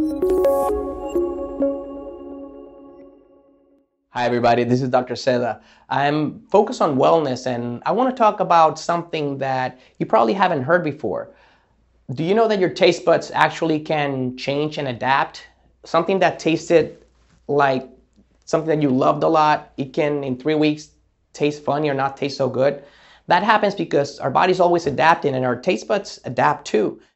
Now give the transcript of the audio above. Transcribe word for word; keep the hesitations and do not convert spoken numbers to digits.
Hi everybody, this is Doctor Seda. I'm focused on wellness and I want to talk about something that you probably haven't heard before. Do you know that your taste buds actually can change and adapt? Something that tasted like something that you loved a lot, it can in three weeks taste funny or not taste so good. That happens because our body's always adapting and our taste buds adapt too.